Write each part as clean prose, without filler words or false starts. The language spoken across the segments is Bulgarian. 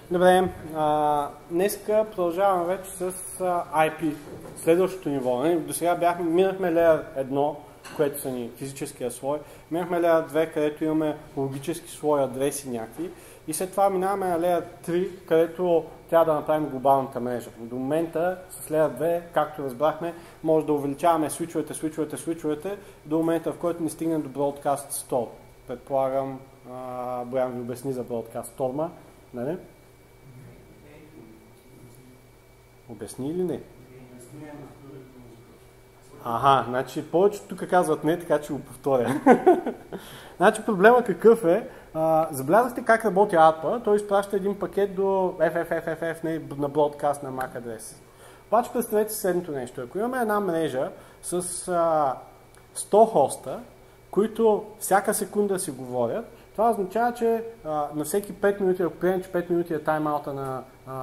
Добре, днеска продължаваме вече с IP, следващото ниво. До сега минахме Layer 1, което са ни физическия слой, минахме Layer 2, където имаме логически слой, адреси някакви, и след това минаваме на Layer 3, където трябва да направим глобалната мрежа. До момента с Layer 2, както разбрахме, може да увеличаваме свичовете, до момента, в който не стигнем до Broadcast Store. Предполагам, Боян ви обясни за Broadcast Storm, нали? Обясни или не? Значи повечето тук казват не, така че го повторя. Значи проблема какъв е? Забелязахте как работи ARPA, той изпраща един пакет до FFFFF на broadcast на MAC адрес. Обаче представете следното нещо. Ако имаме една мрежа с 100 хоста, които всяка секунда си говорят, това означава, че на всеки 5 минути, ако приемем, че 5 минути е тайм-аута на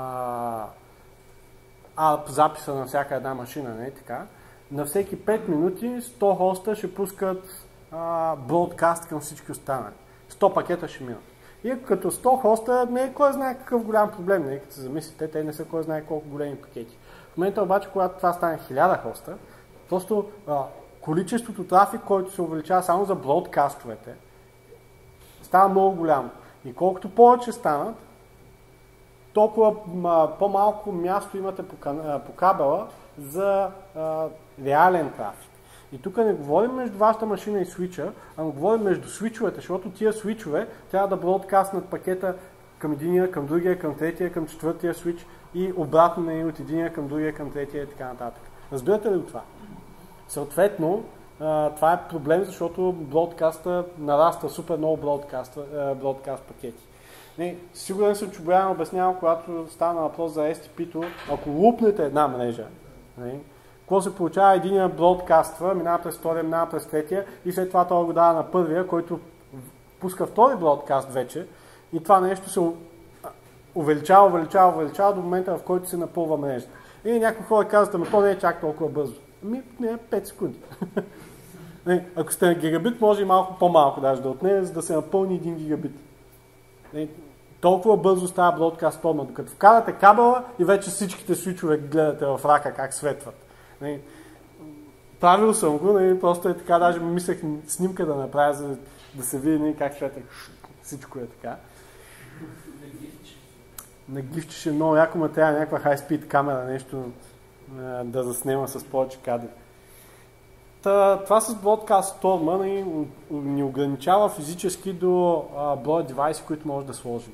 ARP записа на всяка една машина, не е така? На всеки 5 минути 100 хоста ще пускат бродкаст към всички останали. 100 пакета ще минат. И като 100 хоста не е кой знае какъв голям проблем, не? Като се замислите, те не са кой знае колко големи пакети. В момента обаче, когато това стане 1000 хоста, просто количеството трафик, който се увеличава само за бродкастовете, става много голямо. И колкото повече станат, толкова по-малко място имате по кабела за реален трафик. И тук не говорим между вашата машина и свича, а говорим между свичовете, защото тия свичове трябва да бродкастнат пакета към единия, към другия, към третия, към четвъртия свич и обратно от единия към другия, към третия и така нататък. Разбирате ли това? Съответно, това е проблем, защото бродкаста нараства супер много бродкаст пакети. Сигурен съм, че Боян обяснява, когато стана въпрос за STP-то, ако лупнете една мрежа, какво се получава? Единия бродкаства, минава през втория, минава през третия и след това това го дава на първия, който пуска втори бродкаст вече и това нещо се увеличава до момента, в който се напълва мрежата. И някои хора казват, ами то не е чак толкова бързо. Ами не е 5 секунди. Ако сте на гигабит, може и малко по-малко даже да отнее, за да се напълни 1 гигабит. Толкова бързо става бродкаст форма, докато вкарате кабела и вече всичките свичове гледате в рака как светват. Правил съм го, просто е така, даже мислех снимка да направя, за да се види как светва. Всичко е така. На гифче ще много яко, ма трябва някаква high-speed камера, нещо да заснема с повече кадри. Това с Broadcast Storm ни ограничава физически до броя девайси, които може да сложим.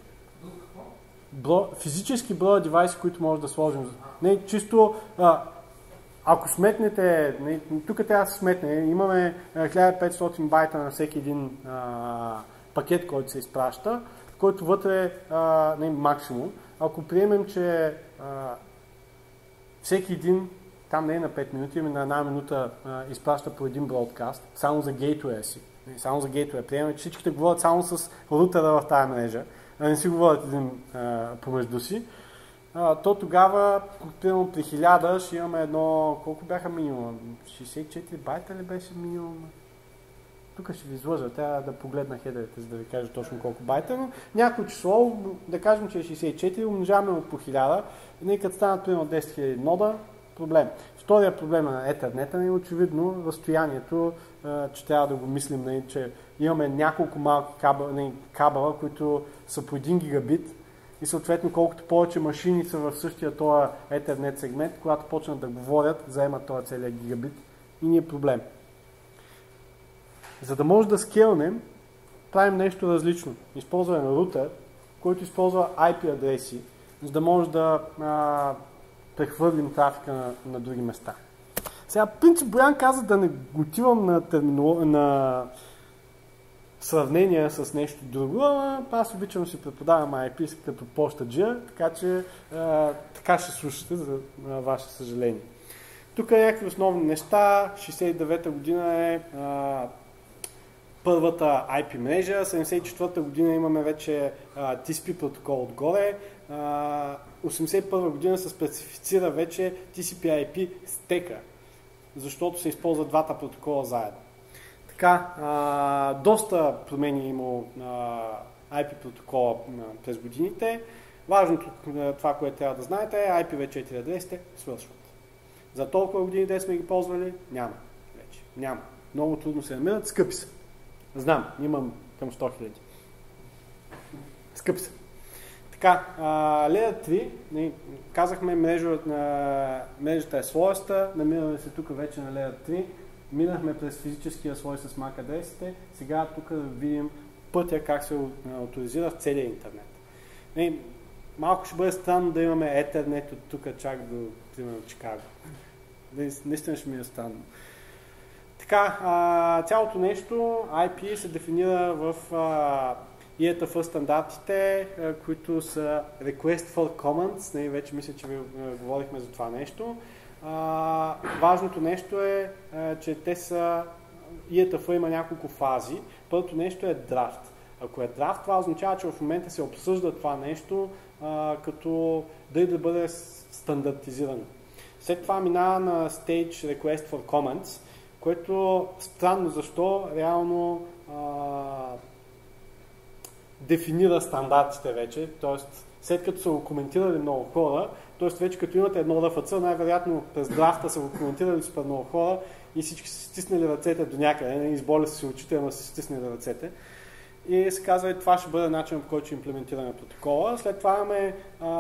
Физически броя девайси, които може да сложим. Не, чисто, ако сметнете, тук трябва да се сметне, имаме 1500 байта на всеки един пакет, който се изпраща, който вътре е максимум. Ако приемем, че всеки един, там не е на 5 минути, ами на една минута изпраща по един бродкаст, само за гейтвея си. Само за гейтвея. Приемаме, че всичките говорят само с рутера в тази мрежа, а не си говорят един помежду си. То тогава, примерно при 1000 ще имаме едно, колко бяха минимум? 64 байта ли беше минимум? Тук ще ви излъжа, трябва да погледна хедерите, за да ви кажа точно колко байта, но някакво число, да кажем, че е 64, умножаваме по 1000, и като станат примерно 10 000 нода, проблем. Втория проблем на Ethernet е очевидно разстоянието, че трябва да го мислим, че имаме няколко малки кабела, които са по 1 гигабит и съответно колкото повече машини са в същия този Ethernet сегмент, когато почнат да говорят, заемат този целият гигабит и ни е проблем. За да може да скелнем, правим нещо различно. Използваме рутер, който използва IP адреси, за да може да прехвърлим трафика на други места. Сега, принцип, Боян каза да не отивам на сравнение с нещо друго, ама аз обичам да си преподавам IP като почтаджия, така че така ще слушате за ваше съжаление. Тук е някакви основни неща. 69-та година е първата IP мрежа, 74-та година имаме вече TCP протокол отгоре, 81-та година се специфицира вече TCP/IP стека, защото се използват двата протокола заедно. Така, доста промени има IP протокола през годините. Важното това, което трябва да знаете е IPv4 адресите свършват. За толкова години де сме ги ползвали, няма вече. Няма. Много трудно се намират, скъпи са. Знам, имам към 100 000. Скъпи са. Така, Layer 3, казахме мрежата е слоеста, намираме се тук вече на Layer 3, минахме през физическия слой с MAC адресите, сега тук да видим пътя как се авторизира в целия интернет. Малко ще бъде странно да имаме Ethernet от тук чак до, примерно, Чикаго. Наистина ще ми е странно. Така, цялото нещо, IP се дефинира в ETF стандартите, които са Request for Comments. Вече мисля, че ви говорихме за това нещо. Важното нещо е, че те са... ETF има няколко фази. Първото нещо е драфт. Ако е драфт, това означава, че в момента се обсъжда това нещо, като да бъде стандартизирано. След това минава на Stage Request for Comments, което странно защо реално дефинира стандартите вече, т.е. след като са го коментирали много хора, т.е. вече като имате едно RFC, най-вероятно през драфта са го коментирали супер много хора и всички са стиснали ръцете до някъде, изболи са си очите, ама са стиснали ръцете. И се казва, това ще бъде начинът, по който ще имплементираме протокола. След това имаме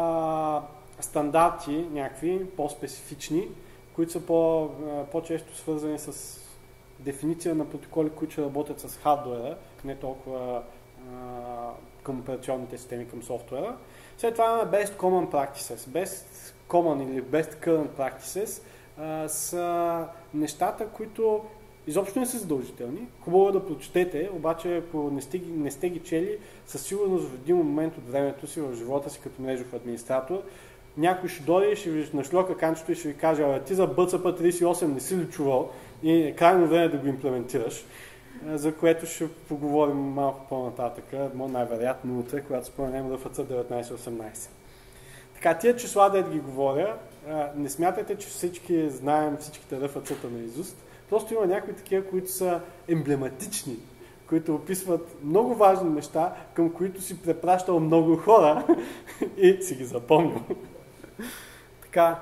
стандарти, някакви по-специфични, които са по-често свързани с дефиниция на протоколи, които ще работят с хардуера, не толкова към операционните системи, към софтуера. След това имаме Best Common Practices. Best Common или Best Current Practices са нещата, които изобщо не са задължителни. Хубаво е да прочетете, обаче ако не сте ги чели, със сигурност в един момент от времето си, в живота си като мрежов администратор, някой ще дойде и ще ви нашлока канчето и ще ви каже, ти за BCP 38 не си ли чувал и е крайно време да го имплементираш, за което ще поговорим малко по-нататък, най-вероятно утре, когато споменем RFC 1918. Така, тия числа, да ги говоря, не смятайте, че всички знаем всичките RFC-та на изуст. Просто има някои такива, които са емблематични, които описват много важни неща, към които си препращал много хора и си ги запомнил. Така,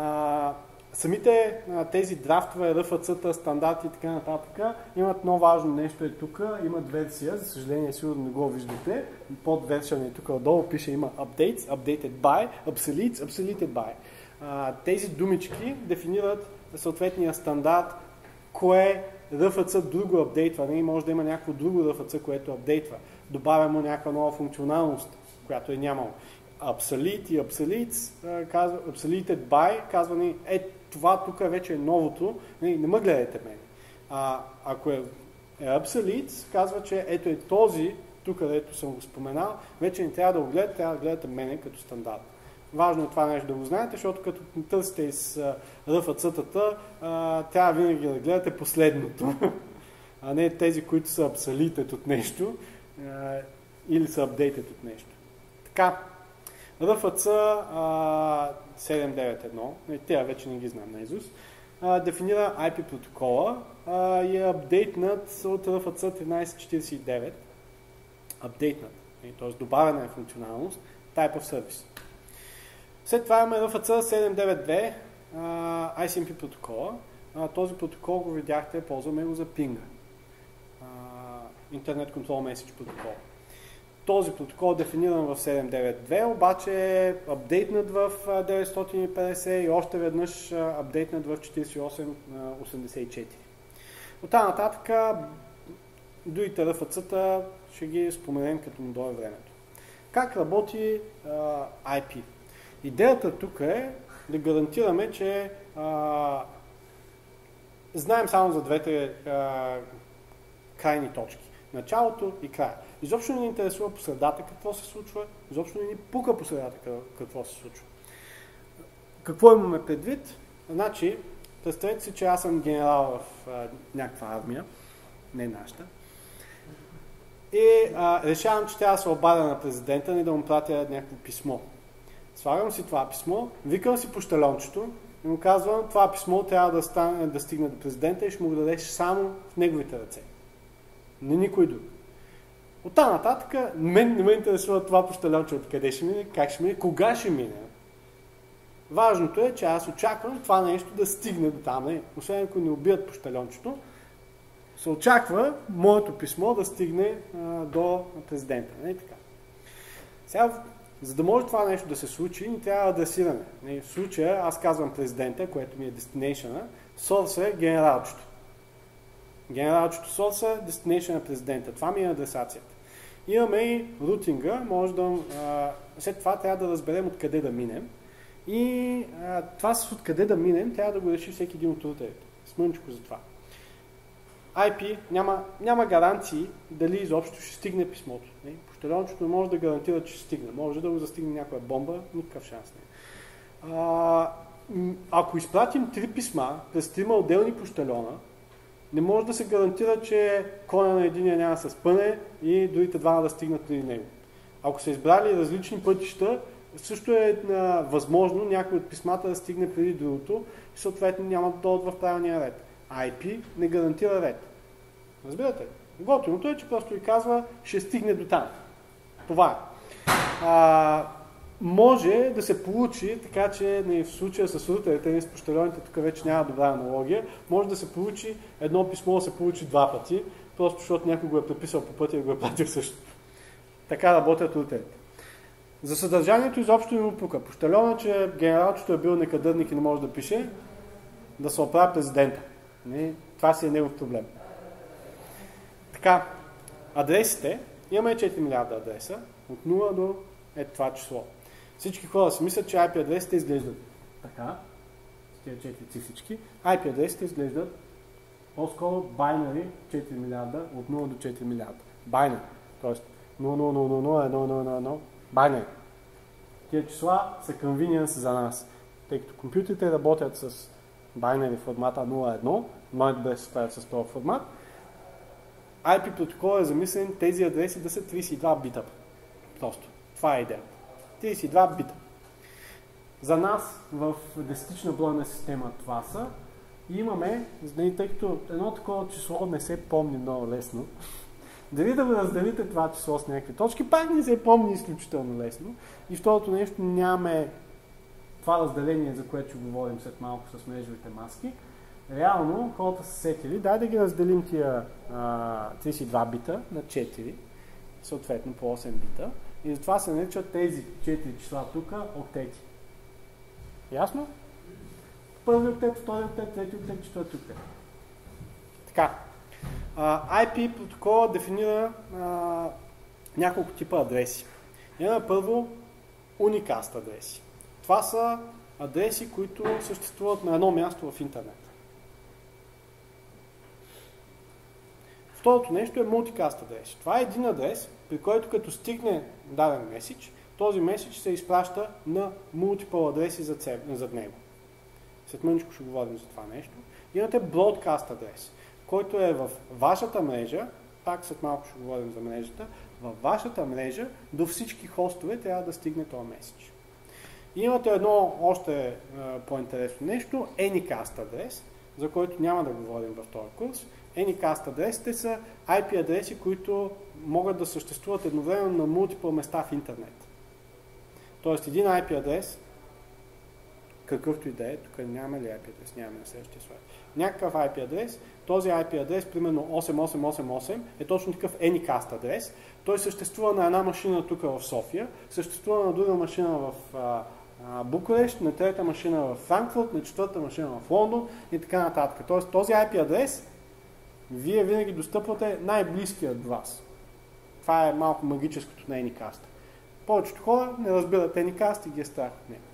самите тези драфтове, RFC-та, стандарти и така нататък имат много важно нещо е тук. Имат версия, за съжаление сигурно не го виждате. Под версия тук отдолу пише има updates, updated by, obsoletes, obsoleted by. Тези думички дефинират съответния стандарт, кое RFC друго апдейтва. Не може да има някакво друго RFC, което апдейтва. Добавя му някаква нова функционалност, която е нямало. Obsolete и obsoletes, obsoleted by, казва ни, това тук вече е новото, не ме гледайте мен. Ако е obsolete, казва, че ето е този, тук където съм го споменал, вече не трябва да го гледате, трябва да гледате мене като стандарт. Важно е това нещо да го знаете, защото като търсите из RFC-тата, трябва винаги да гледате последното, а не тези, които са obsoleted от нещо или са updated от нещо. Така, RFC 791, тя вече не ги знам наизуст, дефинира IP протокола и е апдейтнат от RFC 1349. Апдейтнат, т.е. добавена е функционалност, type of service. След това имаме RFC 792, ICMP протокола. Този протокол го видяхте, ползваме го за пинга. Internet Control Message протокол. Този протокол е дефиниран в 792, обаче е апдейтнат в 950 и още веднъж апдейтнат в 4884. От тази нататък другите RFC-та ще ги споменем като му дойде времето. Как работи IP? Идеята тук е да гарантираме, че знаем само за двете крайни точки. Началото и края. Изобщо не ни интересува по средата какво се случва, изобщо не ни пука по средата какво се случва. Какво имаме предвид? Значи, представете си, че аз съм генерал в някаква армия, не нашата, и решавам, че трябва да се обадя на президента и да му пратя някакво писмо. Слагам си това писмо, викам си пощалончето и му казвам, това писмо трябва да стигне до президента и ще му го дадеш само в неговите ръце. Не никой друг. Оттам нататък, мен не ме интересува това пощальонче откъде ще мине, как ще мине, кога ще мине. Важното е, че аз очаквам това нещо да стигне до там. Освен ако не убият пощальончето, се очаква моето писмо да стигне до президента. Не така. Сега, за да може това нещо да се случи, ни трябва адресиране. В случая аз казвам президента, което ми е destination-а, source е генералчето. Генералчето source е destination на президента. Това ми е адресацията. Имаме и рутинга, след това трябва да разберем откъде да минем. И това с откъде да минем, трябва да го реши всеки един от рутерите. Смънчко за това. IP няма гаранции дали изобщо ще стигне писмото. Пощальончето не може да гарантира, че ще стигне. Може да го застигне някоя бомба, никакъв шанс не. Ако изпратим 3 писма през 3 отделни пощальона, не може да се гарантира, че коня на единия няма да се спъне и другите двама да стигнат преди него. Ако са избрали различни пътища, също е възможно някой от писмата да стигне преди другото и съответно няма да дойдат в правилния ред. IP не гарантира ред. Разбирате? Готиното е, че просто ви казва, ще стигне до там. Това е. Може да се получи, така че в случая с рутерите, с пощальоните, тук вече няма добра аналогия, може да се получи едно писмо да се получи 2 пъти, просто защото някой го е преписал по пътя и го е пратил също. Така работят рутерите. За съдържанието изобщо не му пука. Пощальона, че генералчето е бил некадърник и не може да пише, да се оправи президента. Това си е негов проблем. Така, адресите, имаме 4 милиарда адреса, от 0 до това число. Всички хора си мислят, че IP адресите изглеждат така, с тези 4 цифрички. IP адресите изглеждат по-скоро binary 4 милиарда, от 0 до 4 милиарда. Binary, т.е. 0000111, binary. Тия числа са convenience за нас, тъй като компютрите работят с binary формата 0.1, моят без стоят с този формат. IP протокол е замислен тези адреси да са 32 бита. Просто. Това е идеята. 32 бита. За нас в десетична бройна система това са. И имаме, тъй като едно такова число не се помни много лесно, дали да го разделите това число с някакви точки, пак не се помни изключително лесно. И второто нещо, нямаме това разделение, за което ще говорим след малко с мрежовите маски. Реално, хората са сетили, дай да ги разделим тия 32 бита на 4, съответно по 8 бита. И затова се наричат тези 4 числа тук октети. Ясно? Първи октет, втори октет, трети октет, четвърти октет. Така. IP протокола дефинира няколко типа адреси. Имаме първо unicast адреси. Това са адреси, които съществуват на едно място в интернет. Второто нещо е multicast адрес. Това е един адрес, при който като стигне даден меседж, този меседж се изпраща на multiple адреси зад него. След мъничко ще говорим за това нещо. Имате broadcast адрес, който е в вашата мрежа, пак след малко ще говорим за мрежата, във вашата мрежа до всички хостове трябва да стигне този меседж. Имате едно още по-интересно нещо, Anycast адрес, за който няма да говорим в този курс. Anycast адресите са IP адреси, които могат да съществуват едновременно на multiple места в интернет. Тоест един IP адрес, какъвто и да е, тук нямаме ли IP адрес, нямаме на следващия слайд. Някакъв IP адрес, този IP адрес, примерно 8888, е точно такъв Anycast адрес. Той съществува на една машина тук в София, съществува на друга машина в Букурещ, на трета машина в Франкфурт, на четвърта машина в Лондон и така нататък. Тоест този IP адрес вие винаги достъпвате най-близкия до вас. Това е малко магическото на Anycast. Повечето хора не разбират Anycast и ги е страх от него.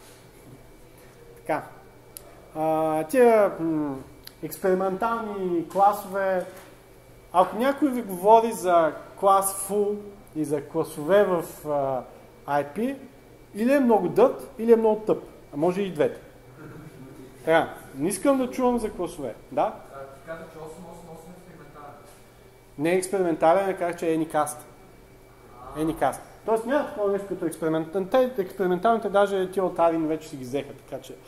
Така. Тия експериментални класове, ако някой ви говори за клас full и за класове в IP, или е много дът, или е много тъп. А може и двете. Така, не искам да чувам за класове. Да? Ти каза, че 888 е експериментален. Не е експериментален, а казах, че е Anycast. Anycast. Тоест няма такова нещо като експериментален. Те експерименталните даже тия от Арин вече си ги взеха, така че...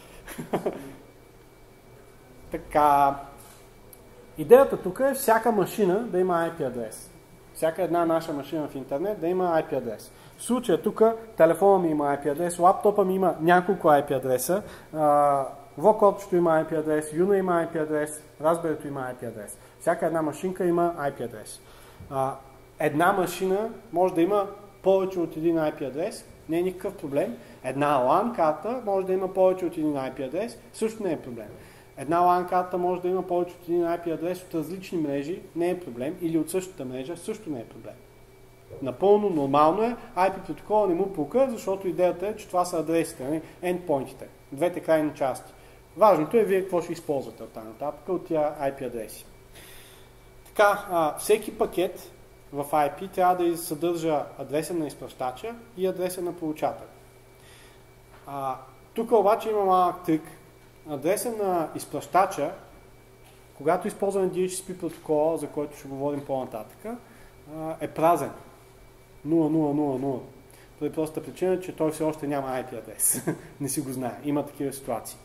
Така... Идеята тук е всяка машина да има IP адрес. всяка една наша машина в интернет да има IP адрес. В случая тук телефона ми има IP адрес, лаптопа ми има няколко IP адреса, Vocalto има IP адрес, Juno има IP адрес, Raspberry има IP адрес. Всяка една машинка има IP адрес. Една машина може да има повече от един IP адрес, не е никакъв проблем. Една LAN карта може да има повече от един IP адрес, също не е проблем. Една LAN карта може да има повече от един IP адрес от различни мрежи, не е проблем, или от същата мрежа, също не е проблем. Напълно нормално е, IP протокола не му пука, защото идеята е, че това са адресите, endpointите, двете крайни части. Важното е вие какво ще използвате от тази нататък от тия IP адреси. Така, всеки пакет в IP трябва да съдържа адреса на изпращача и адреса на получателя. Тук обаче има малък трик. Адреса на изпращача, когато използваме DHCP протокола, за който ще говорим по-нататък, е празен. 0000. Поради простата причина, че той все още няма IP адрес. Не си го знае. Има такива ситуации.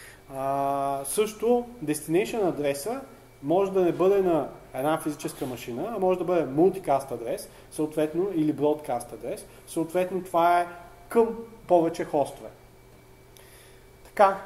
Също, destination адреса може да не бъде на една физическа машина, а може да бъде multicast адрес, съответно, или broadcast адрес. Съответно, това е към повече хостове. Така,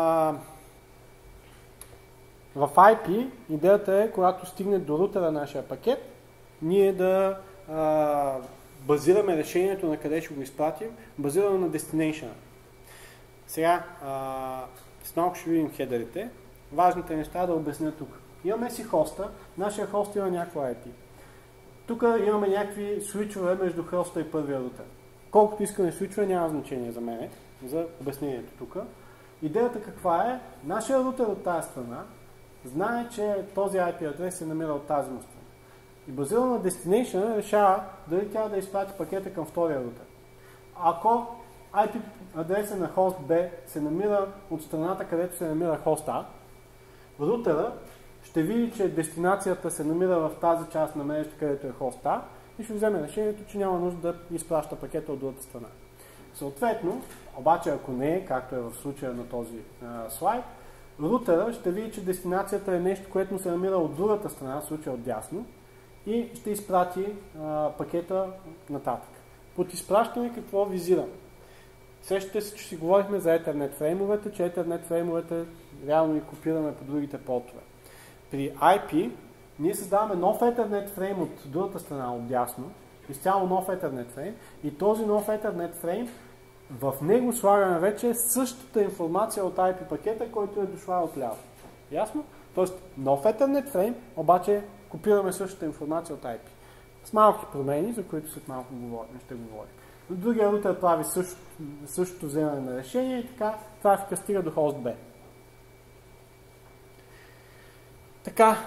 в IP идеята е, когато стигне до рутера нашия пакет, ние да базираме решението на къде ще го изпратим, базирано на destination. Сега, с малко ще видим хедерите. Важните неща да обясня тук. Имаме си хоста, нашия хост има някакво IP. Тук имаме някакви свичове между хоста и първия рутер. Колкото искаме свичове, няма значение за мен, за обяснението тук. Идеята каква е? Нашия рутер от тази страна знае, че този IP адрес се намира от тази му страна. И базирано на destination решава дали тя да изпрати пакета към втория рутер. Ако IP адреса на хост B се намира от страната, където се намира хост А, рутера ще види, че дестинацията се намира в тази част на мрежата, където е хост А и ще вземе решението, че няма нужда да изпраща пакета от другата страна. Съответно, обаче ако не е, както е в случая на този слайд, рутера ще види, че дестинацията е нещо, което му се намира от другата страна, в случая от дясно, и ще изпрати пакета нататък. Под изпращане какво визирам? Сещате се, че си говорихме за Ethernet фреймовете, че Ethernet фреймовете реално ги копираме по другите портове. При IP ние създаваме нов Ethernet фрейм от другата страна, от дясно, изцяло нов Ethernet фрейм, и този нов Ethernet фрейм, в него слагаме вече същата информация от IP пакета, който е дошла от ляво. Ясно? Тоест нов Ethernet фрейм, обаче копираме същата информация от IP. С малки промени, за които след малко ще говорим. Другия рутер прави същото вземане на решение и така трафика стига до хост B. Така,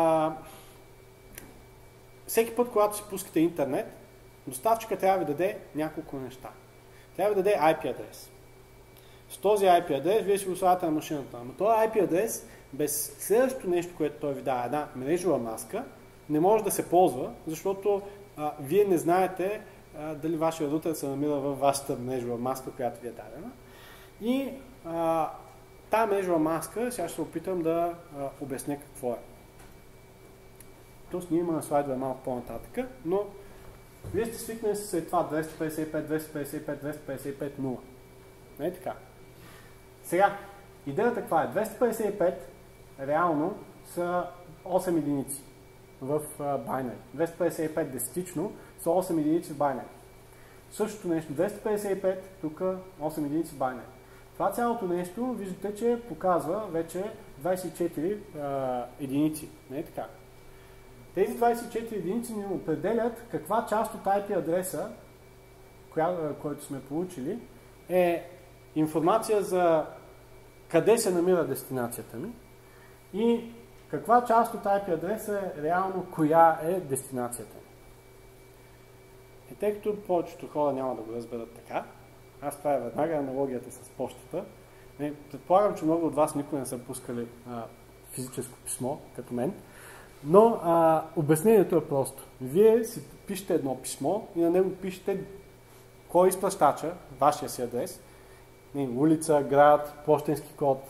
всеки път, когато си пускате интернет, доставчика трябва да даде няколко неща. Трябва да даде IP адрес. С този IP адрес вие си го слагате на машината. Но този IP адрес, без следващото нещо, което той ви дава, една мрежова маска, не може да се ползва, защото вие не знаете дали вашия рутер се намира във вашата мрежова маска, която ви е дадена. И тази мрежова маска, сега ще се опитам да обясня какво е. Тоест ние имаме слайдове малко по-нататък, но вие сте свикнали с това 255.255.255.0. Не е така. Сега, идеята каква е? 255 реално са 8 единици в binary. 255 десетично са 8 единици в binary. Същото нещо, 255, тук 8 единици в binary. Това цялото нещо, виждате, че показва вече 24 единици. Не е така. Тези 24 единици ни определят каква част от IP адреса, който сме получили, е информация за къде се намира дестинацията ми и каква част от IP адреса е реално коя е дестинацията ми. И тъй като повечето хора няма да го разберат така, аз правя веднага аналогията с почтата. Предполагам, че много от вас никога не са пускали физическо писмо, като мен, но обяснението е просто. Вие си пишете едно писмо и на него пишете кой е изпращача, вашия си адрес, улица, град,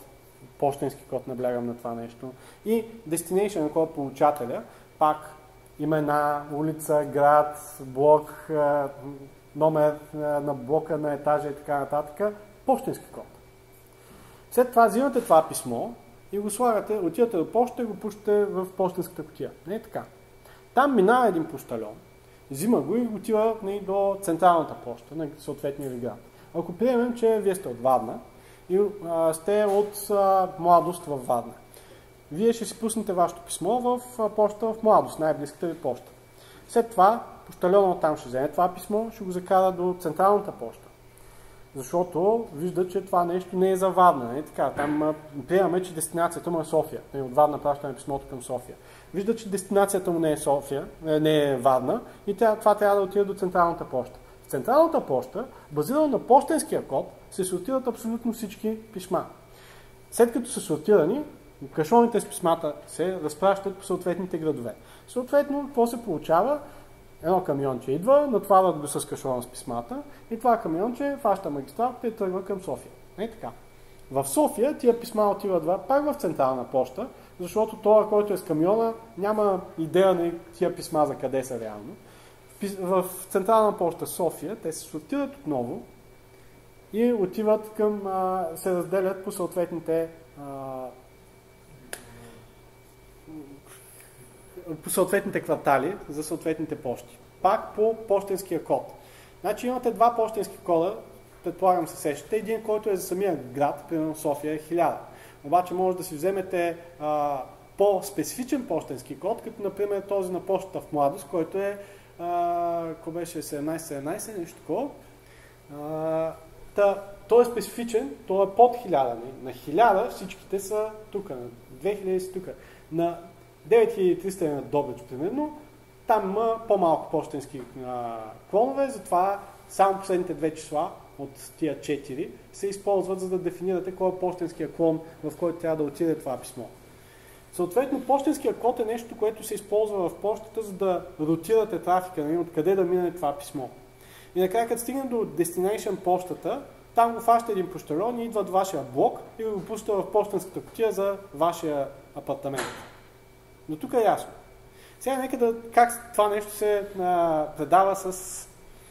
пощенски код, наблягам на това нещо, и destination, кой е получателя, пак имена, улица, град, блок, номер на блока, на етажа и така нататък, пощенски код. След това взимате това писмо и го слагате, отивате до почта и го пущате в пощенската кутия. Не така. Там минава един пощальон, взима го и отива до централната поща на съответния ви град. Ако приемем, че вие сте от Варна и сте от Младост във Варна, вие ще си пуснете вашето писмо в поща в Младост, най-близката ви поща. След това пощальона оттам ще вземе това писмо, ще го закара до централната поща. Защото вижда, че това нещо не е за Варна. Не? Така, там приемаме, че дестинацията му е София. От Варна пращаме писмото към София. Вижда, че дестинацията му не е София, не е Варна и това трябва да отиде до централната поща. В централната поща, базирано на пощенския код, се сортират абсолютно всички писма. След като са сортирани, кашоните с писмата се разпращат по съответните градове. Съответно, какво се получава? Едно камионче идва, натварват го с кашона с писмата и това камионче фаща магистралата и тръгва към София. Не така. В София тия писма отиват пак в централна поща, защото това, който е с камиона, няма идея на тия писма за къде са реално. В централна поща София те се сортират отново и отиват към, се разделят по съответните квартали за съответните пощи. Пак по пощенския код. Значи имате два пощенски кода, предполагам се сещате. Един, който е за самия град, примерно София е 1000. Обаче може да си вземете по-специфичен пощенски код, като например този на пощата в Младост, който е какво беше 1717, нещо такова. Той е специфичен, той е под 1000. На 1000 всичките са тук, на 2000 са тук. На 9300 е на Добрич, примерно. Там има по-малко пощенски клонове, затова само последните две числа от тия 4 се използват, за да дефинирате кой е пощенския клон, в който трябва да отиде това писмо. Съответно, пощенския код е нещо, което се използва в пощата, за да ротирате трафика, откъде да мине това писмо. И накрая, като стигне до Destination пощата, там го фаща един пощальон и идва до вашия блок и го пуща в пощенската кутия за вашия апартамент. Но тук е ясно. Сега нека как това нещо се предава с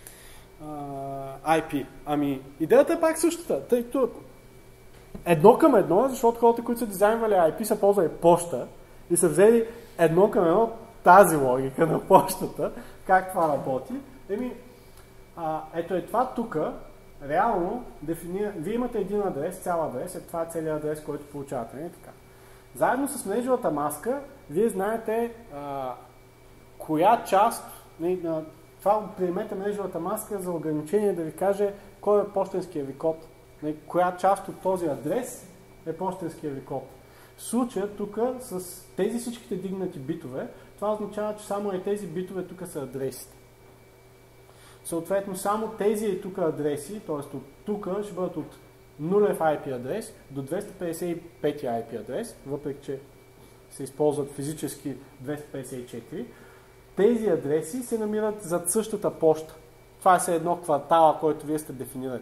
IP. Ами, идеята е пак същата, тъй като едно към едно, защото хората, които са дизайнвали IP, са ползвали поща и са взели едно към едно тази логика на пощата, как това работи. Ето е това тук, реално дефинира, вие имате един адрес, цял адрес, това е целият адрес, който получавате, не така. Заедно с мрежовата маска, вие знаете коя част, това приемете мрежовата маска за ограничение да ви каже кой е пощенския ви код. Коя част от този адрес е пощенския ви код. В случая тук с тези всичките дигнати битове, това означава, че само тези битове тук са адресите. Съответно, само тези тук адреси, т.е. от тук ще бъдат от нулев IP адрес до 255 IP адрес, въпреки че се използват физически 254. Тези адреси се намират зад същата поща. Това е едно квартала, който вие сте дефинирали.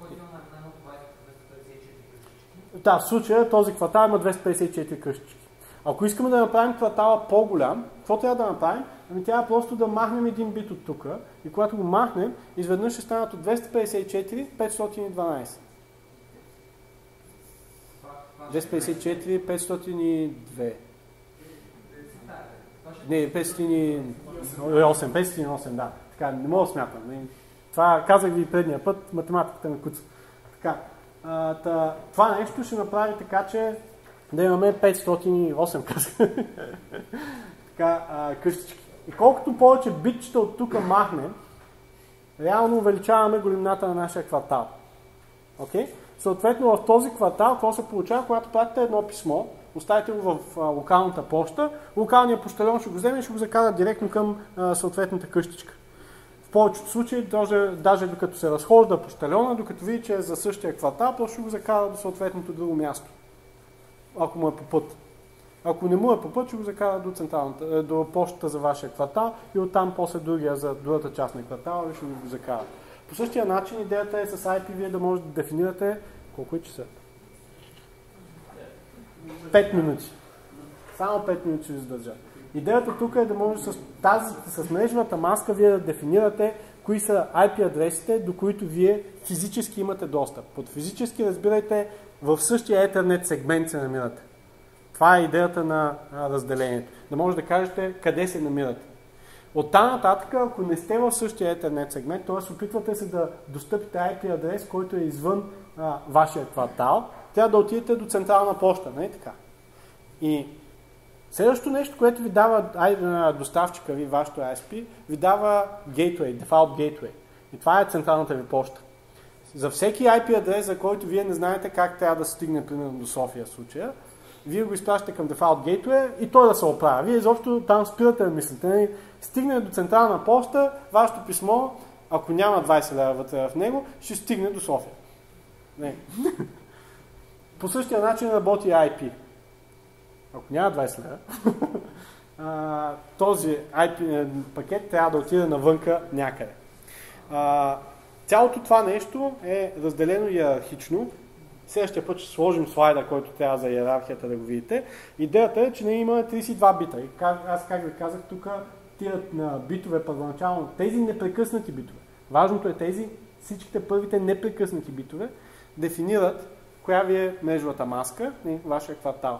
Да, в случая този квартал има 254 къщички. Ако искаме да направим квартала по-голям, какво трябва да направим? Ами трябва просто да махнем един бит от тук и когато го махнем, изведнъж ще станат от 254 512. 254 502. Не, 508, да. Така, не мога да смятам. Това казах ви предния път, математиката ме куца. Така, това нещо ще направи така, че да имаме 508 къщички. И колкото повече битчета от тук махнем, реално увеличаваме големината на нашия квартал. Okay? Съответно, в този квартал, какво се получава, когато пратите едно писмо, оставите го в локалната поща, локалният пощальон ще го вземе и ще го закара директно към съответната къщичка. В повечето случаи, даже докато се разхожда пощальона, докато види, че е за същия квартал, просто ще го закара до съответното друго място. Ако му е по път. Ако не му е по път, ще го закара до пощата за вашия квартал и оттам после другия за другата част на квартала ще го закара. По същия начин идеята е с IP вие да можете да дефинирате колко е часа. 5 минути. Само 5 минути ще издържа. Идеята тук е да може с мрежовата маска вие да дефинирате кои са IP адресите, до които вие физически имате достъп. Под физически разбирайте, в същия Ethernet сегмент се намирате. Това е идеята на разделението. Да може да кажете къде се намирате. От тази нататък, ако не сте в същия Ethernet сегмент, т.е. опитвате се да достъпите IP адрес, който е извън вашия квартал, трябва да отидете до централна поща, не е така? И следващото нещо, което ви дава доставчика ви, вашето ISP, ви дава gateway, default gateway. И това е централната ви поща. За всеки IP адрес, за който вие не знаете как трябва да стигне, примерно до София в случая, вие го изпращате към default gateway и той да се оправя. Вие изобщо там спирате да мислите. Стигне до централна поща, вашето писмо, ако няма 20 лева вътре в него, ще стигне до София. Не. По същия начин работи IP. Ако няма 20 лева, този IP пакет трябва да отиде навънка някъде. Цялото това нещо е разделено иерархично. Следващия път ще сложим слайда, който трябва за иерархията да го видите. Идеята е, че не има 32 бита. И аз как ви казах, тук тият на битове първоначално, тези непрекъснати битове. Важното е тези, всичките първите непрекъснати битове дефинират коя ви е мрежовата маска и вашия квартал.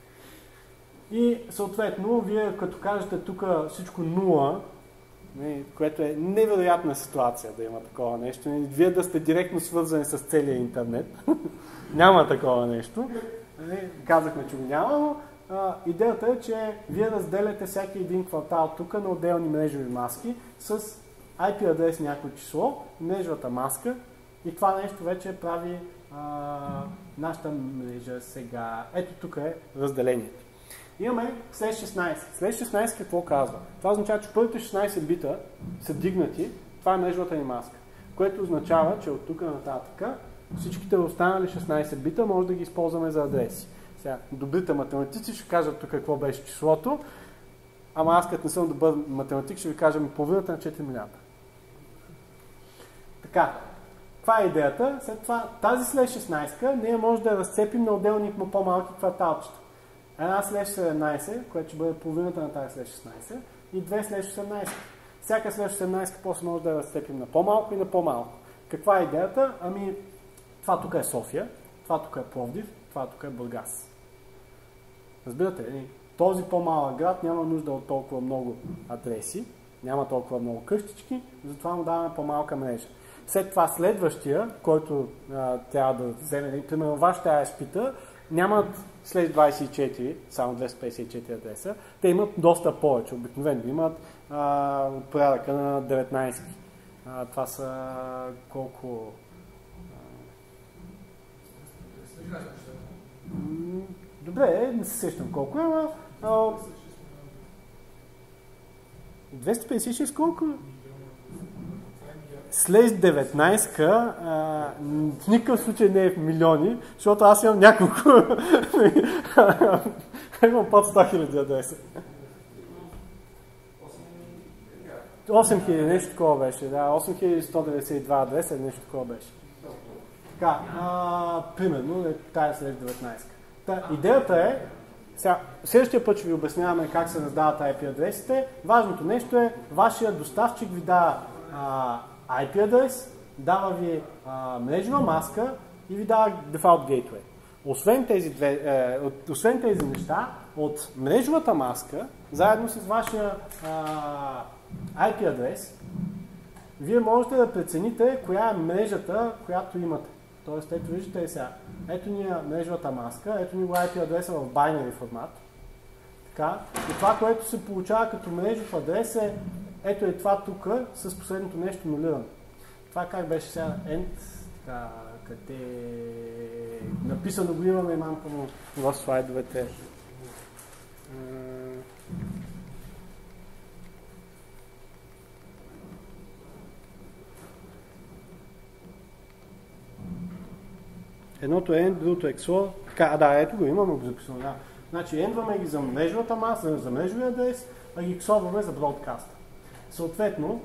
И съответно, вие като кажете тук всичко 0, което е невероятна ситуация да има такова нещо, вие да сте директно свързани с целия интернет, няма такова нещо, казахме, че го няма, но идеята е, че вие разделяте всеки един квартал тук на отделни мрежови маски с IP адрес някое число, мрежовата маска и това нещо вече прави нашата мрежа сега. Ето тук е разделението. Имаме след 16. След 16 какво казва? Това означава, че първите 16 бита са дигнати. Това е мрежовата ни маска. Което означава, че от тук нататък всичките останали 16 бита може да ги използваме за адреси. Сега, добрите математици ще кажат тук какво беше числото, ама аз като не съм добър математик ще ви кажа половината на 4 милиарда. Така, това е идеята. След това тази след 16 ние може да я разцепим на отделни по-малки кварталчета. Една след 17, което ще бъде половината на тази след 16 и две след 18. Всяка след 18 после може да я разцепим на по-малко и на по-малко. Каква е идеята? Ами, това тук е София, това тук е Пловдив, това тук е Бургас. Разбирате ли? Този по-малък град няма нужда от толкова много адреси, няма толкова много къщички, затова му даваме по-малка мрежа. След това следващия, който трябва да вземе, примерно вашите ISP-та, нямат след 24, само 254 адреса, те имат доста повече. Обикновено имат от порядъка на 19. Това са колко... Добре, не се сещам колко е, но... 256 колко? След 19-ка в никакъв случай не е в милиони, защото аз имам няколко. Имам под 100 000 адреса. 8000, нещо такова беше. Да, 8192 адреса, нещо такова беше. Така, примерно, тая след 19-ка. Идеята е, следващия път ще ви обясняваме как се раздават IP адресите. Важното нещо е, вашия доставчик ви дава IP адрес, дава ви мрежова маска и ви дава Default Gateway. Освен тези неща, от мрежовата маска, заедно с вашия IP адрес, вие можете да прецените коя е мрежата, която имате. Тоест, ето виждате сега, ето ни е мрежовата маска, ето ни го IP адреса в binary формат. Така. И това, което се получава като мрежов адрес е ето е това тук с последното нещо нулирано. Това как беше сега end, така, къде написано го имаме и мамка му в слайдовете. Едното е end, другото е XOR. Така, да, ето го имаме го записано. Да. Значи ендваме ги за мрежовата маса, за мрежовия адрес, а ги XOR-ваме за бродкаста. Съответно,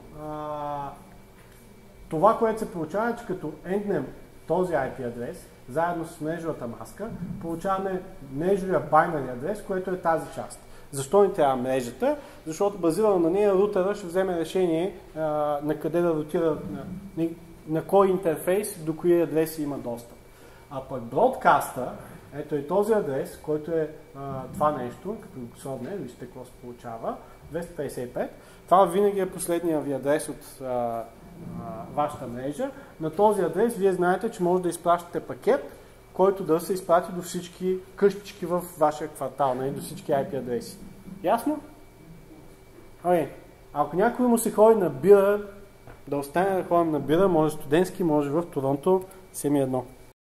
това, което се получава е, че като енднем този IP адрес, заедно с мрежовата маска, получаваме мрежовия binary адрес, което е тази част. Защо ни трябва мрежата? Защото базирано на нея рутера ще вземе решение на къде да рутира, на кой интерфейс, до кои адреси има достъп. А пък бродкаста, ето и този адрес, който е това нещо, като го сорне, вижте какво се получава, 255. Това винаги е последния ви адрес от вашата мрежа. На този адрес вие знаете, че може да изпращате пакет, който да се изпрати до всички къщички в вашия квартал, до всички IP адреси. Ясно? Ако някой му се ходи на бира, да остане да ходим на бира, може студентски, може в Торонто, 7-1.